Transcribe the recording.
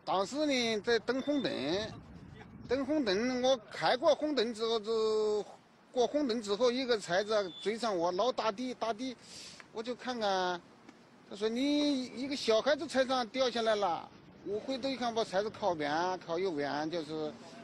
当时呢在等红灯，等红灯，我开过红灯之后过红灯之后，一个车子追上我，老打底，我就看看，他说你一个小孩子车上掉下来了，我回头一看，把车子靠边，靠右边，就是